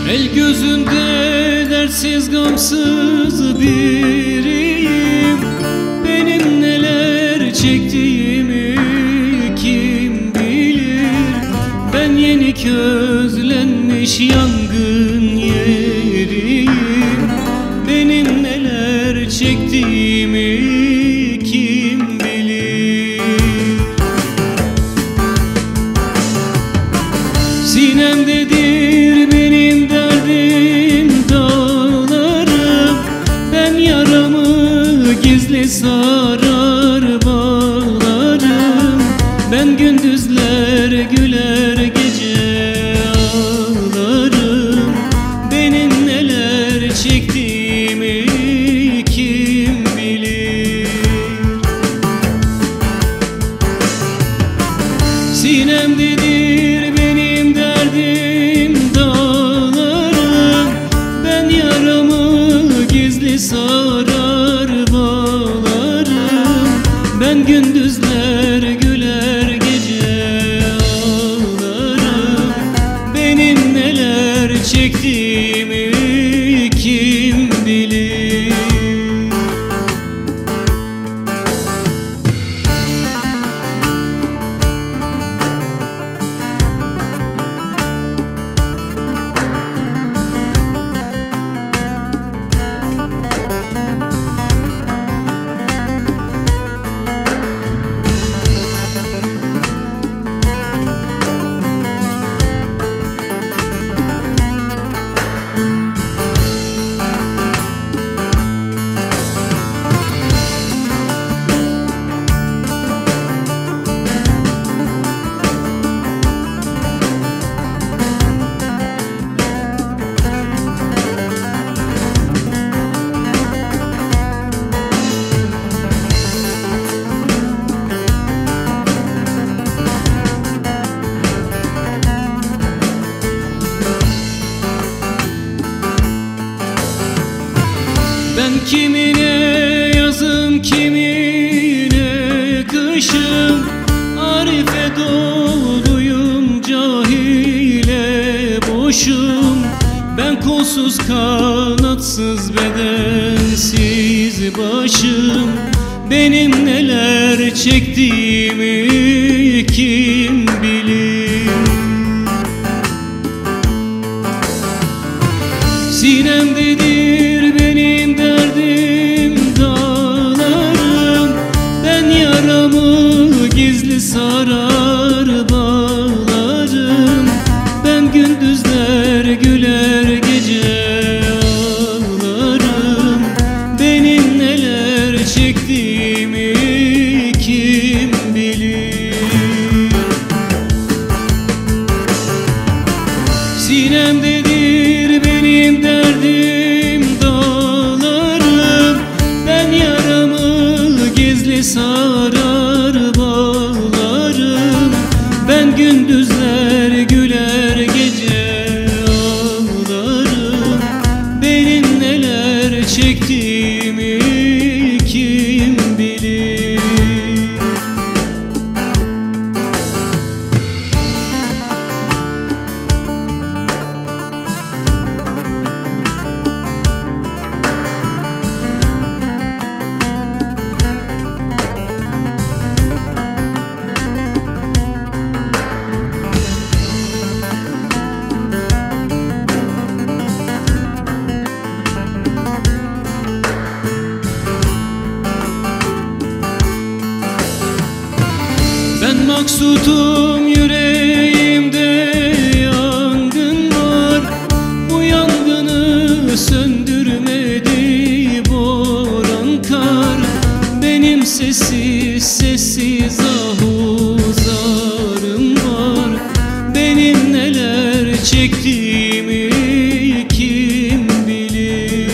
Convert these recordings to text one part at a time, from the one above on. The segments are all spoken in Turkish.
El gözünde dertsiz gamsız biriyim. Benim neler çektiğimi kim bilir? Ben yeni közlenmiş yangın yeriyim. Benim neler çektiğimi kim bilir? Sinemdedir benim derdim dağlarım. Ben yaramı gizli sarar bağlarım. Ben gündüzler güler gece ağlarım. Benim neler çektiğimi kim bilir? Sinemdedir benim derdim dağlarım. Ben yaramı gizli sarar bağlarım. Ben gündüzler güler gece ağlarım. Benim neler çektiğimi kim bilir? Ben kimine yazım kimine kışım. Arife doluyum cahile boşum. Ben kolsuz kanatsız bedensiz başım. Benim neler çektiğimi kim bilir? Sinemdedir benim derdim dağlarım. Ben yaramı gizli sarar bağlarım. Ben gündüzler güler gece ağlarım. Benim neler çektiğimi kim bilir? Sinemdedir benim derdim dağlarım. Ben yaramı gizli sarar bağlarım. Ben gündüzler güler gece ağlarım. Benim neler çektiğimi kim bilir? Ben maksutum yüreğimde yangın var. Bu yangını söndürmedi boran kar. Benim sessiz sessiz ahuzarım var. Benim neler çektiğimi kim bilir?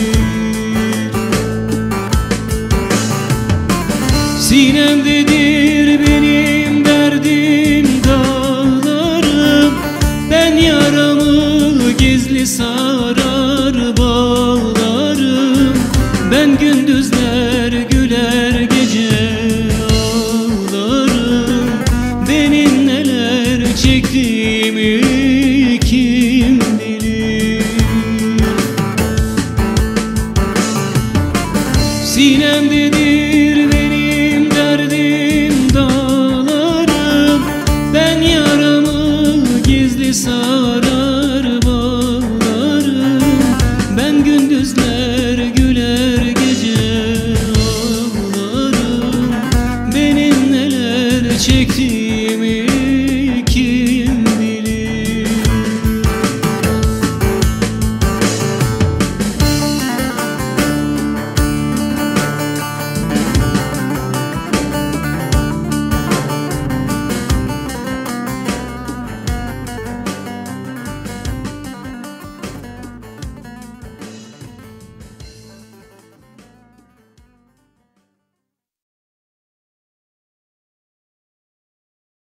Sinemdedir benim derdim dağlarım. Ben yaramı gizli sarar bağlarım. Ben gündüzler güler gece ağlarım. Benim neler çektiğimi kim bilir? sarar